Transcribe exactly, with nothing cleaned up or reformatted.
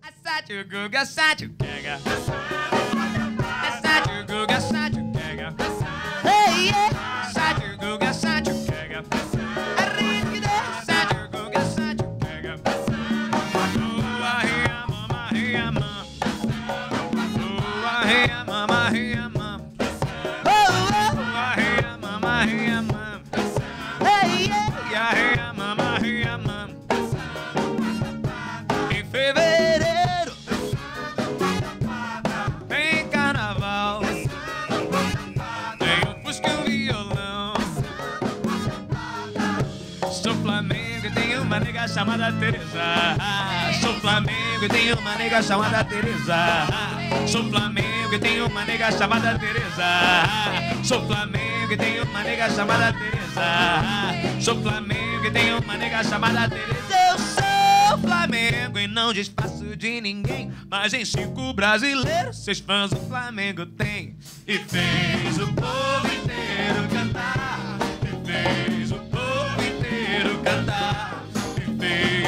Assádio, Guga, assádio, pega. Assádio, Guga, assádio, pega. Hey, yeah. Assádio, Guga, assádio, pega. Assádio, Guga, assádio, pega. Lua, ria, mama, ria, mama. Lua, ria, mama, ria, mama. Lua, ria, mama, ria, mama. Hey, yeah. Ria, mama, ria, mama. Em fevereiro tem carnaval, tem um fusca e um violão. Sou Flamengo e tenho uma nega chamada Teresa. Sou Flamengo e tenho uma nega chamada Teresa. Sou Flamengo e tenho uma nega chamada Teresa. Sou Flamengo e tenho uma nega chamada Teresa. Sou Flamengo e tenho uma nega chamada Teresa. Eu sou Flamengo e não desfaço de ninguém, mas em cinco brasileiros seus fãs o Flamengo tem. E fez o povo inteiro cantar. E fez o povo inteiro cantar. E fez